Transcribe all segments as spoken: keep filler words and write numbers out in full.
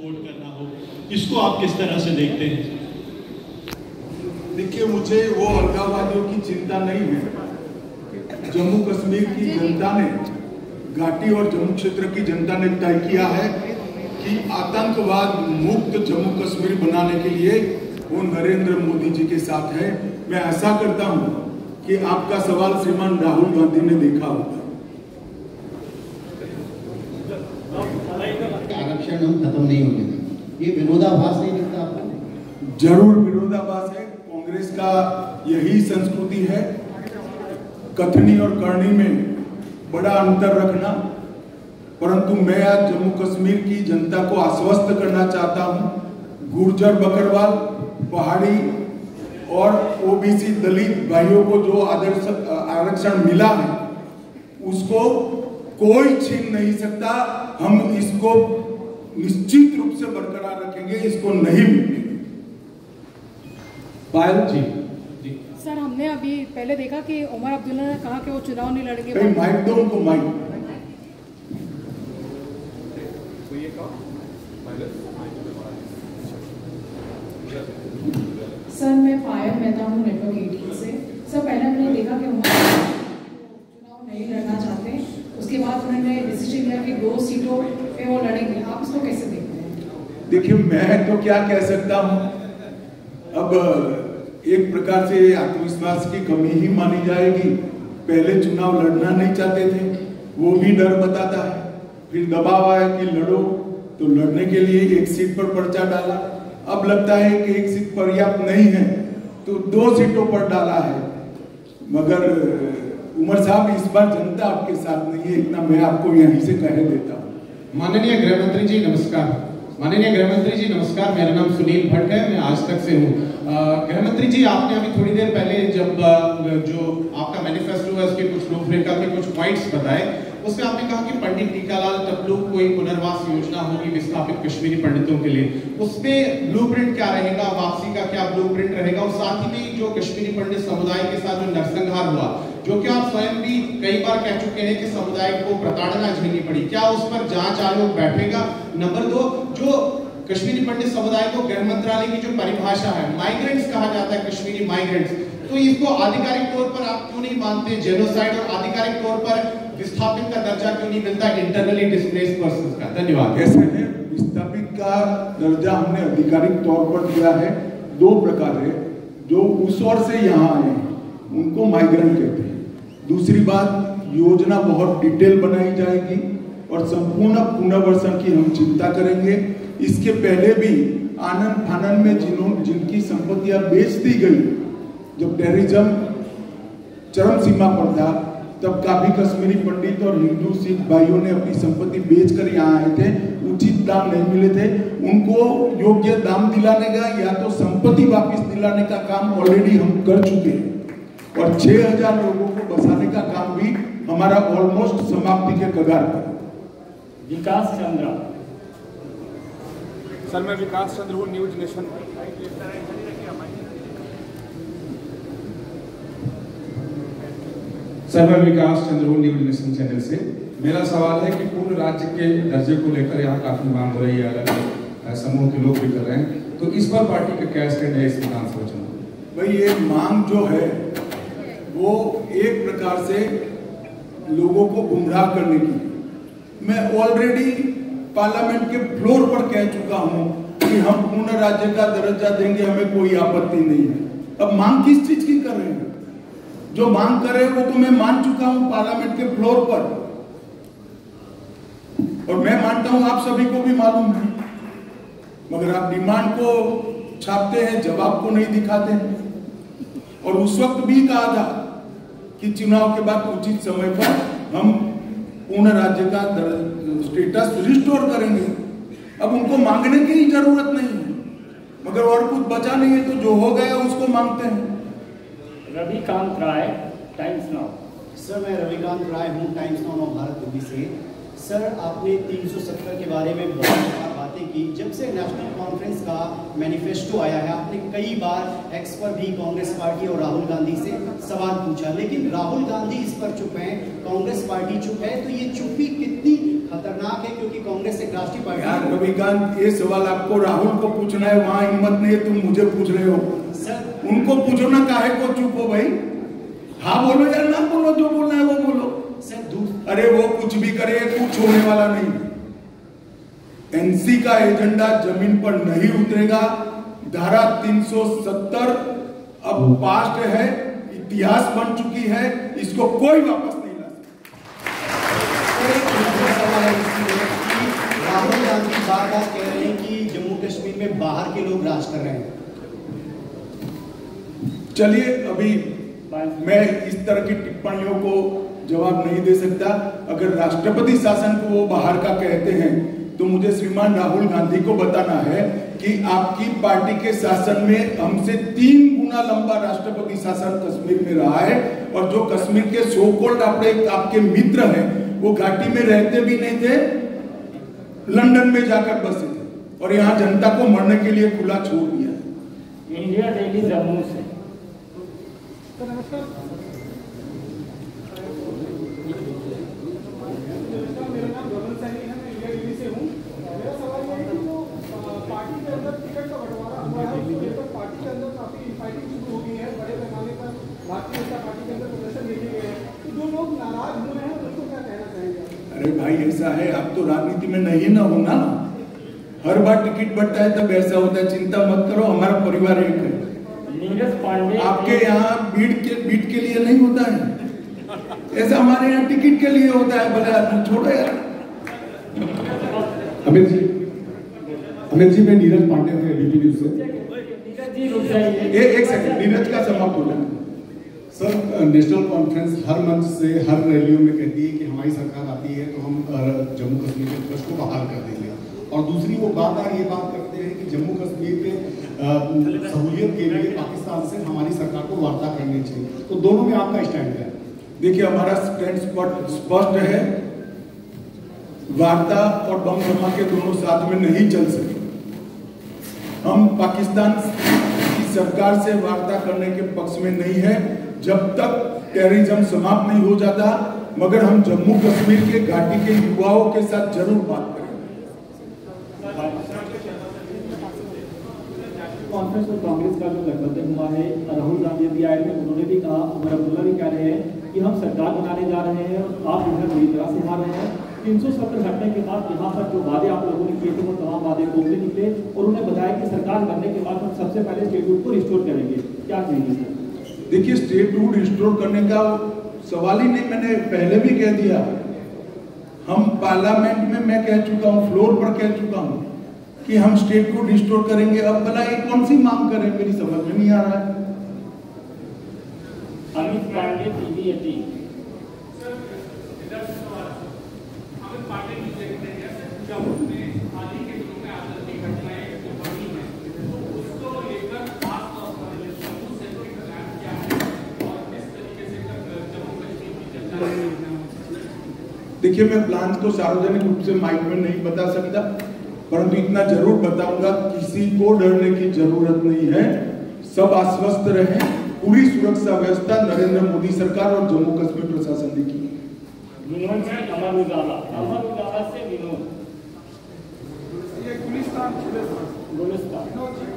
Support करना हो, इसको आप किस तरह से देखते हैं? देखिए, मुझे वो अलगाववादियों की चिंता नहीं है। जम्मू कश्मीर की जनता ने, घाटी और जम्मू क्षेत्र की जनता ने तय किया है कि आतंकवाद मुक्त जम्मू कश्मीर बनाने के लिए वो नरेंद्र मोदी जी के साथ है। मैं आशा करता हूं कि आपका सवाल श्रीमान राहुल गांधी ने देखा होगा। आरक्षण हम खत्म नहीं होने देंगे, ये विरोधाभास नहीं दिखता आपको? जरूर विरोधाभास है। कांग्रेस का यही संस्कृति है, कथनी और करनी में बड़ा अंतर रखना। परंतु मैं आज जम्मू कश्मीर की जनता को आश्वस्त करना चाहता हूं, गुर्जर, बकरवाल, पहाड़ी और ओबीसी दलित भाइयों को जो आदर्श आरक्षण मिला है उसको कोई छीन नहीं सकता। हम इसको निश्चित रूप से बरकरार रखेंगे, इसको नहीं मिलेंगे। पायल जी, जी सर, हमने अभी पहले देखा कि उमर अब्दुल्ला ने कहा कि वो चुनाव नहीं लड़ेंगे। माइक दो उनको, माइक। सर, मैं पायल मेहता हूँ नेटवर्क अठारह से। सर, पहले हमने देखा कि उमर चुनाव नहीं लड़ना चाहते, उसके बाद उन्होंने डिसीजन लिया कि दो सीटों पे वो लड़ेंगे। आप इसको कैसे देखते हैं? देखिए, मैं तो क्या कह सकता हूँ, अब एक प्रकार से आत्मविश्वास की कमी ही मानी जाएगी। पहले चुनाव लड़ना नहीं चाहते थे, वो भी डर बताता है, फिर दबाव आया कि लड़ो, तो लड़ने के लिए एक सीट पर पर्चा डाला। अब लगता है कि एक सीट पर्याप्त नहीं है तो दो सीटों पर डाला है। मगर उमर साहब, इस बार जनता आपके साथ नहीं है, इतना मैं आपको यहीं से कह देता हूँ। माननीय गृह मंत्री जी नमस्कार। माननीय गृह मंत्री जी नमस्कार, मेरा नाम सुनील भट्ट है, मैं आज तक से हूँ। गृह मंत्री जी, आपने अभी थोड़ी देर पहले जब जो आपका मैनिफेस्टो है उसके कुछ रूपरेखा के कुछ पॉइंट्स बताए, उसमें आपने कहा कि पंडित टीकालाल टपलू कोई पुनर्वास योजना होगी विस्थापित कश्मीरी पंडितों के लिए। उसमें ब्लूप्रिंट क्या रहेगा, वापसी का क्या ब्लूप्रिंट रहेगा, और साथ ही में जो कश्मीरी पंडित समुदाय के साथ जो नरसंहार हुआ, जो कि आप स्वयं भी कई बार कह चुके हैं कि समुदाय को प्रताड़ना झेलनी पड़ी, क्या उस पर जांच आयोग बैठेगा? नंबर दो, जो कश्मीरी पंडित समुदाय को गृह मंत्रालय की जो परिभाषा है, माइग्रेंट्स कहा जाता है, कश्मीरी माइग्रेंट्स, तो इसको आधिकारिक तौर पर आप क्यों नहीं मानते जेनोसाइड, और आधिकारिक तौर पर विस्थापित का दर्जा क्यों नहीं मिलता इंटरनली डिस्प्लेस्ड पर्संस का? धन्यवाद। ऐसे है, विस्थापित का दर्जा हमने आधिकारिक तौर पर दिया है। दो प्रकार है, जो उस ओर से यहाँ आए हैं उनको माइग्रेंट कहते हैं। दूसरी बात, योजना बहुत डिटेल बनाई जाएगी और संपूर्ण पुनर्वसन की हम चिंता करेंगे। इसके पहले भी आनंद फानन में जिन्हों जिनकी संपत्तियां बेच दी गई, जब टेररिज्म चरम सीमा पर था, तब काफी कश्मीरी पंडित और हिंदू सिख भाइयों ने अपनी संपत्ति बेचकर यहाँ आए थे, उचित दाम नहीं मिले थे, उनको योग्य दाम दिलाने का या तो संपत्ति वापस दिलाने का काम ऑलरेडी हम कर चुके हैं, और छह हजार लोगों को बसाने का काम भी हमारा ऑलमोस्ट समाप्ति के कगार पर। विकास चंद्र। सर, मैं विकास चंद्र हूँ, न्यूज नेशन। सर, मैं विकास चंद्र हूँ, न्यूज नेशन चैनल से। मेरा सवाल है कि पूर्ण राज्य के दर्जे को लेकर यहाँ काफी मांग हो रही है, अलग समूह के लोग भी कर रहे हैं, तो इस पर पार्टी का क्या स्टैंड है इस विधानसभा चुनाव? भाई, ये मांग जो है वो एक प्रकार से लोगों को गुमराह करने की। मैं ऑलरेडी पार्लियामेंट के फ्लोर पर कह चुका हूं कि हम पूर्ण राज्य का दर्जा देंगे, हमें कोई आपत्ति नहीं है। अब मांग किस चीज की कर रहे हैं? जो मांग कर रहे हैं वो तो मैं मान चुका हूं पार्लियामेंट के फ्लोर पर, और मैं मानता हूं आप सभी को भी मालूम है। मगर आप डिमांड को छापते हैं, जवाब को नहीं दिखाते हैं। और उस वक्त भी कहा था कि चुनाव के बाद उचित समय पर हम पूर्ण राज्य का स्टेटस रिस्टोर करेंगे। अब उनको मांगने की ही जरूरत नहीं है, मगर और कुछ बचा नहीं है तो जो हो गया उसको मांगते हैं। Ravikant Rai, Times Now. Sir, मैं रविकांत राय हूँ, टाइम्स नाउ नव भारत दिल्ली से। सर, आपने तीन सौ सत्तर के बारे में बहुत बातें की। जब से नेशनल कॉन्फ्रेंस का मैनिफेस्टो आया है, आपने कई बार एक्स पर भी कांग्रेस पार्टी और राहुल गांधी से सवाल पूछा, लेकिन राहुल गांधी इस पर चुप हैं, कांग्रेस पार्टी चुप है, तो ये चुप्पी कितनी खतरनाक है? क्योंकि कांग्रेस एक राष्ट्रीय पार्टी है। रविकांत, ये सवाल आपको राहुल को पूछना है, वहाँ हिम्मत नहीं है, तुम मुझे पूछ रहे हो। सर उनको पूछो ना, काहे को चुप हो भाई? हाँ बोलो या ना बोलो, जो बोलना है वो बोलो। सर दूर अरे वो कुछ भी करे, कुछ होने वाला नहीं। एनसी का एजेंडा जमीन पर नहीं उतरेगा। धारा तीन सौ सत्तर अब पास्ट है, इतिहास बन चुकी है, इसको कोई वापस नहीं ला सकता। राहुल गांधी बार बार कह रहे हैं कि जम्मू कश्मीर में बाहर के लोग राज कर रहे हैं। चलिए, अभी मैं इस तरह की टिप्पणियों को जवाब नहीं दे सकता। अगर राष्ट्रपति शासन को वो बाहर का कहते हैं तो मुझे श्रीमान राहुल गांधी को बताना है कि आपकी पार्टी के शासन में हमसे तीन गुना लंबा राष्ट्रपति शासन कश्मीर में रहा है, और जो कश्मीर के सो कॉल्ड आपके आपके मित्र हैं वो घाटी में रहते भी नहीं थे, लंदन में जाकर बसे थे, और यहाँ जनता को मरने के लिए खुला छोड़ दिया। इंडिया डेली जम्मू से अरे भाई, ऐसा है, आप तो राजनीति में नहीं ना हो ना। हर बार टिकट बढ़ता है तब ऐसा होता है। चिंता मत करो, हमारा परिवार एक है। नीरज पांडे आपके यहाँ बीट के बीट के लिए नहीं होता है ऐसा, हमारे यहाँ टिकट के लिए होता है। भले आदमी छोड़ो यार। अमित जी, अमित जी, मैं नीरज पांडे हूँ एबीपी न्यूज से। नीरज जी रुक जाइए, ए, एक सेकंड, नीरज का समाप्त हो जाए। सर, नेशनल कॉन्फ्रेंस हर मंच से हर रैलियों में कहती है कि हमारी सरकार आती है तो हम जम्मू कश्मीर के ट्रस्ट को बहाल कर देंगे, और दूसरी वो बार बार ये बात करते हैं कि जम्मू कश्मीर में सहूलियत के लिए पाकिस्तान से हमारी सरकार को वार्ता करनी चाहिए। तो दोनों में आपका स्टैंड है? देखिए, हमारा स्टैंड स्पष्ट है। वार्ता और बम धमाके दोनों साथ में नहीं चल सके। हम पाकिस्तान की सरकार से वार्ता करने के पक्ष में नहीं है जब तक टेररिज्म समाप्त नहीं हो जाता, मगर हम जम्मू कश्मीर के घाटी के युवाओं के साथ जरूर बात करेंगे। कॉन्फ्रेंस में कांग्रेस का जो गठबंधन हुआ है, राहुल गांधी भी आए थे, उन्होंने भी कहा, उमर अब्दुल्ला भी कह रहे हैं कि हम सरकार बनाने जा रहे हैं, आप जो है पूरी तरह से हार रहे हैं। तीन सौ सत्तर हटने के बाद यहाँ पर जो वादे आप लोगों ने किए थे वो तमाम वादे खोखले निकले, और उन्हें बताया कि सरकार बनने के बाद हम सबसे पहले स्टेटहुड को रिस्टोर करेंगे। क्या कहेंगे सर? देखिए, स्टेटहुड रिस्टोर करने का सवाल ही नहीं, मैंने पहले भी कह दिया। हम पार्लियामेंट में मैं कह चुका हूँ, फ्लोर पर कह चुका हूँ कि हम स्टेटहुड रिस्टोर करेंगे। अब भला ये कौन सी मांग करें, मेरी समझ में नहीं आ रहा है। Amit Pandey, TV eighteen. देखिए, मैं प्लान को सार्वजनिक रूप से माइक में नहीं बता सकता, परंतु इतना जरूर बताऊंगा, किसी को डरने की जरूरत नहीं है। सब आश्वस्त रहे। पूरी सुरक्षा व्यवस्था नरेंद्र मोदी सरकार और जम्मू कश्मीर प्रशासन ने की। विनोद जी, अमर उजाला। अमर उजाला से विनोद। ये गुलिस्तान गुलिस्तान।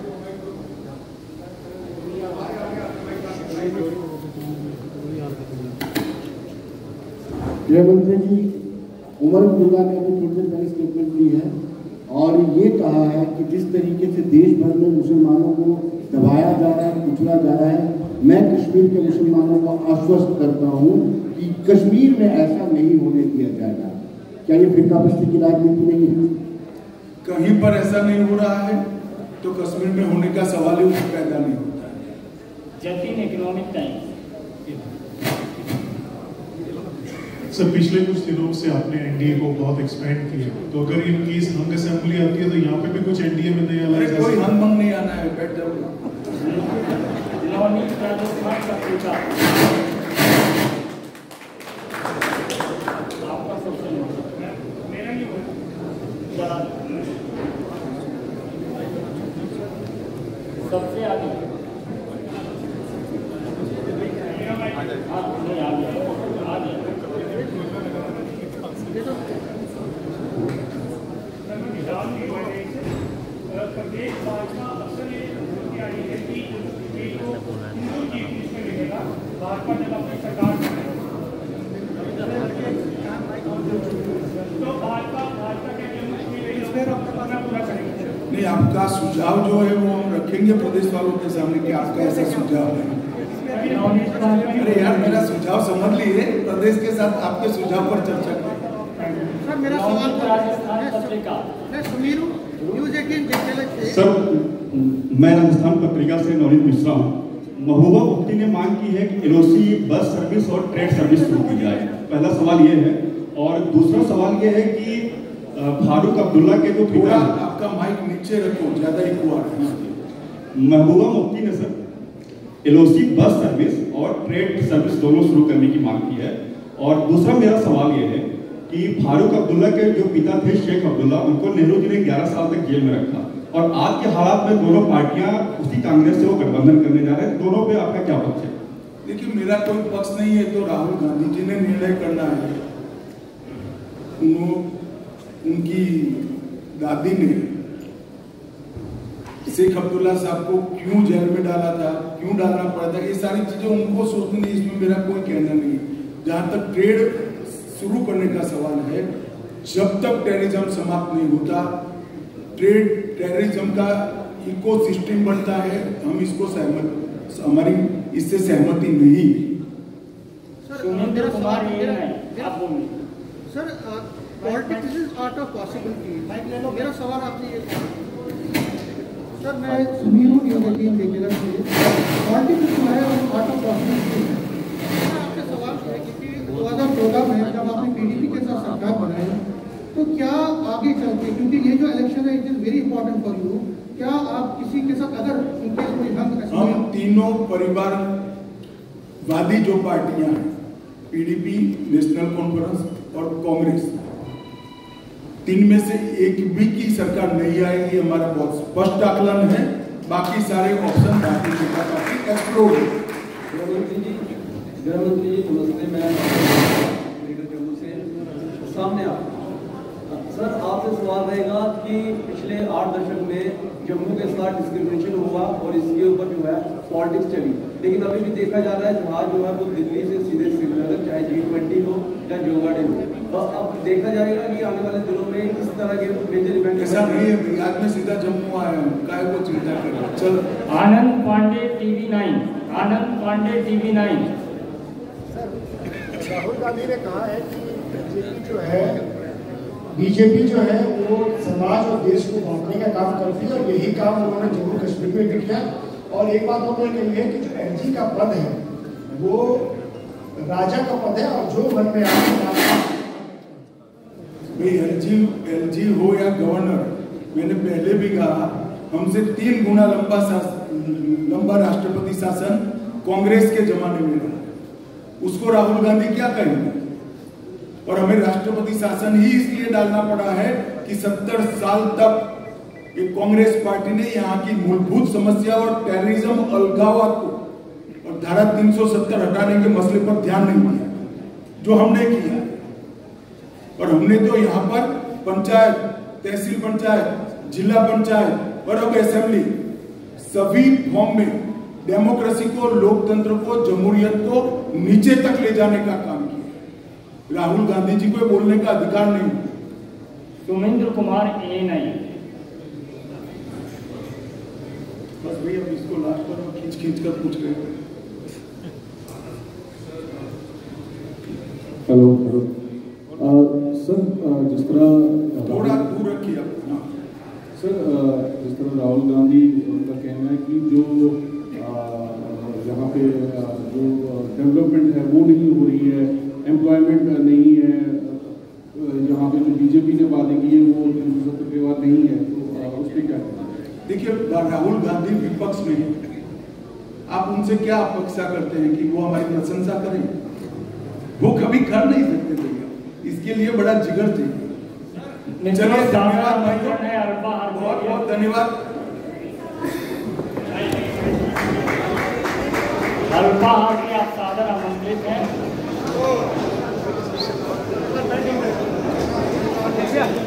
गृहमंत्री जी उमर अब्दुल्ला ने अभी थोड़ी देर पहले स्टेटमेंट दी है और ये कहा है कि जिस तरीके से देश भर में मुसलमानों को दबाया जा रहा है, कुचला जा रहा है, मैं कश्मीर के मुसलमानों को आश्वस्त करता हूँ कि कश्मीर में ऐसा नहीं होने दिया जाएगा। क्या ये फिरकापरस्ती की राजनीति नहीं है? कहीं पर ऐसा नहीं हो रहा है तो कश्मीर में होने का सवाल ही पैदा नहीं होता है। Jatin, economic times. सर, पिछले कुछ दिनों से आपने एनडीए को बहुत एक्सपेंड किया, तो अगर इनकी हंग असेंबली आती है तो यहाँ पे भी कुछ एनडीए में नहीं आना है? कोई हंग मंग नहीं आना है, बैठ जाओ। आपका सबसे मेरा ही सबसे आगे प्रदेश भाजपा अक्सर ये बोलती आ रही है कि ये जो हिंदू की इसमें मिलेगा भाजपा जब अपनी सरकार तो भाजपा भाजपा के पूरा करेंगे। नहीं, आपका सुझाव जो है वो हम रखेंगे प्रदेश वालों के सामने कि आपका ऐसा सुझाव है। अरे यार, मेरा सुझाव समझ लिए, प्रदेश के साथ आपके सुझाव पर चर्चा करें। सर मेरा सवाल राजस्थान पत्रिका मैं सुमीर हूँ न्यूज एटीन देखने सर, मैं राजस्थान पत्रिका से नवनीत मिश्रा हूँ। महबूबा मुफ्ती ने मांग की है कि एलओसी बस सर्विस और ट्रेड सर्विस शुरू की जाए। पहला सवाल ये है, और दूसरा सवाल ये है कि फारूक अब्दुल्ला के जो थोड़ा आपका माइक नीचे रखो, ज्यादा इको आ रहा है। महबूबा मुफ्ती ने सर एलओसी बस सर्विस और ट्रेड सर्विस दोनों शुरू करने की मांग की है। और दूसरा मेरा सवाल ये है कि फारूक अब्दुल्ला के जो पिता थे शेख अब्दुल्ला, उनको नेहरू जी ने ग्यारह साल तक जेल में रखा, और आज के हालात में दोनों पार्टियां उसी कांग्रेस से वो गठबंधन करने जा रहे हैं। दोनों पे आपका क्या पक्ष है? देखिए, मेरा कोई पक्ष नहीं है, तो राहुल गांधी जी ने निर्णय करना है। उन, उनकी दादी ने शेख अब्दुल्ला साहब को क्यों जेल में डाला था, क्यों डालना पड़ा था, ये सारी चीजें उनको सोचनी, इसमें मेरा कोई कहना नहीं। जहां तक ट्रेड शुरू करने का सवाल है, जब तक टेररिज्म समाप्त नहीं होता, ट्रेड टेररिज्म का इकोसिस्टम बनता है, हम इसको सहमत हमारी इससे सहमति नहीं। Sir Kumar sir politics is art of possibility. मेरा सवाल आपसे ये सर, मैं सुमीर हूँ न्यूज एटीन देखने से। पॉलिटिक्स जो है वो आर्ट ऑफ पॉसिबिलिटी है। आपसे सवाल है कि दो हज़ार चौदह में जब आपने पीडीपी के साथ सरकार बनाई, तो क्या आगे चलते, क्योंकि ये जो इलेक्शन है it is very important for you, क्या आप किसी के साथ अगर इनकेस कोई ढंग हम तीनों परिवारवादी जो पार्टियां हैं, पीडीपी, नेशनल कॉन्फ्रेंस और कांग्रेस, तीन में से एक भी की सरकार नहीं आएगी, हमारा बहुत स्पष्ट आकलन है। बाकी सारे option Bharatiya Janata party explore है। गृहमंत्री जी गृहमंत्री जी नमस्ते, मैं जम्मू से सामने आप सर, आपसे सवाल रहेगा कि पिछले आठ दशक में जम्मू के साथ डिस्क्रिमिनेशन हुआ और इसके ऊपर जो है पॉलिटिक्स चली, लेकिन अभी भी देखा जा रहा है जहाज जो है वो दिल्ली से सीधे श्रीनगर, चाहे जी ट्वेंटी हो या जोगा डे हो, तो अब देखा जाएगा कि आने वाले दिनों में इस तरह के मेजर इवेंट ऐसा नहीं है। आज में सीधा जम्मू आया हूँ, काय को चिंता कर रहा। चल, Anand Pandey TV nine Anand Pandey TV nine Rahul Gandhi ने कहा है कि बीजेपी जो है बीजेपी जो है वो समाज और देश को बांटने का काम करती है, और यही काम उन्होंने जम्मू कश्मीर में भी किया। और एक बात उन्होंने कही है कि जो एलजी का पद है वो राजा का पद है, और जो मन में आए एलजी एलजी हो या गवर्नर, मैंने पहले भी कहा, हमसे तीन गुना लंबा लंबा राष्ट्रपति शासन कांग्रेस के जमाने में रहा। उसको राहुल गांधी क्या कहेंगे? और हमें राष्ट्रपति शासन ही इसलिए डालना पड़ा है कि सत्तर साल तक ये कांग्रेस पार्टी ने यहाँ की मूलभूत समस्या और टेररिज्म, अलगाववाद को और धारा तीन सौ सत्तर हटाने के मसले पर ध्यान नहीं दिया, जो हमने किया। और हमने तो यहाँ पर पंचायत, तहसील पंचायत, जिला पंचायत और अब असेंबली, सभी फॉर्म में डेमोक्रेसी को, लोकतंत्र को, जमहूरियत को नीचे तक ले जाने का काम किया। राहुल गांधी जी को बोलने का अधिकार नहीं। सुमेंद्र कुमार ए नहीं। बस भैया इसको लास्ट पर खींच खींच कर पूछ रहे हैं। हेलो हेलो सर, जिस तरह थोड़ा दूर रखिए अपना सर, जिस तरह राहुल गांधी उनका कहना है कि जो यहाँ पे जो डेवलपमेंट है वो नहीं हो रही है, एम्प्लॉयमेंट नहीं है, यहाँ पे जो बीजेपी ने वादे किए वो तीन सौ सत्तर के बाद नहीं है, तो उस पर क्या कहना है? देखिए, राहुल गांधी विपक्ष में है, आप उनसे क्या अपेक्षा करते हैं कि वो हमारी प्रशंसा करें? वो कभी कर नहीं सकते भैया, इसके लिए बड़ा जिगर चाहिए। चलिए, धन्यवाद भाइयों, बहुत बहुत धन्यवाद। अल्पाहार के आप सादर आमंत्रित हैं।